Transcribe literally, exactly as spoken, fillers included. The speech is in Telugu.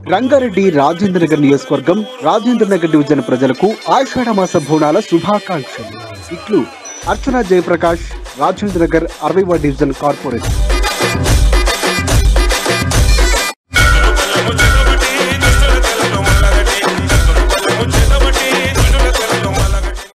రంగారెడ్డి రాజేంద్రనగర్ నియోజకవర్గం రాజేంద్రనగర్ డివిజన్ ప్రజలకు ఆషాఢ మాస బోనాల శుభాకాంక్షలు. ఇట్లు అర్చన జయప్రకాష్, రాజేంద్రనగర్ అరవైవ డివిజన్ కార్పొరేటర్.